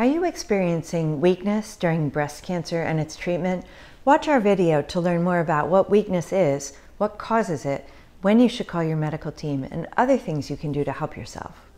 Are you experiencing weakness during breast cancer and its treatment? Watch our video to learn more about what weakness is, what causes it, when you should call your medical team, and other things you can do to help yourself.